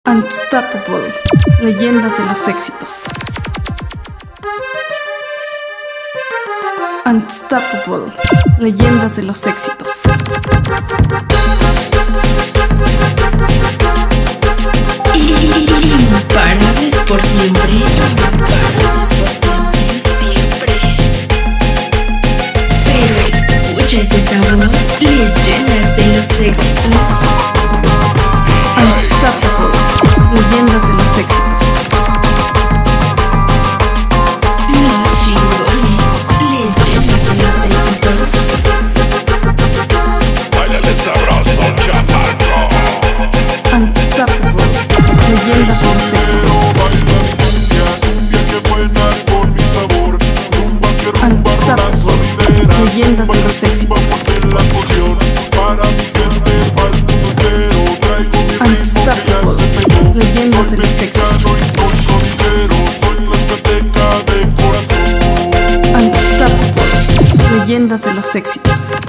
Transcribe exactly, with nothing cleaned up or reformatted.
Unstoppable, leyendas de los éxitos. Unstoppable, leyendas de los éxitos. Imparables por siempre. Imparables por siempre. Siempre. Pero escucha ese sabor. Leyendas de los éxitos. Unstoppable, leyendas de los éxitos. Los chingones. Leyendas de los éxitos. Báilale sabroso, chaparro. Unstoppable, leyendas de los éxitos. Unstoppable, leyendas de los éxitos. Unstoppable, leyendas de los éxitos. Unstoppable, leyendas de los éxitos.